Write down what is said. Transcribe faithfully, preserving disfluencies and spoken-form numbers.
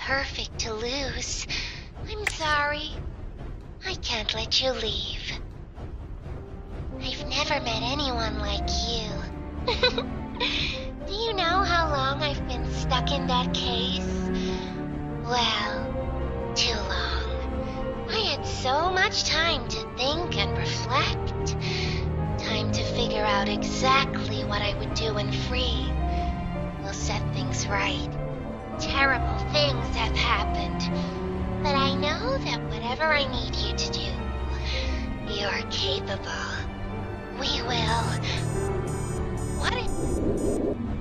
perfect to lose. I'm sorry. I can't let you leave. I've never met anyone like you. Do you know how long I've been stuck in that case? Well, too long. I had so much time to think and reflect. Time to figure out exactly what I would do when free. We'll set things right. Terrible things have happened. But I know that whatever I need you to do, you're capable. We will. What if...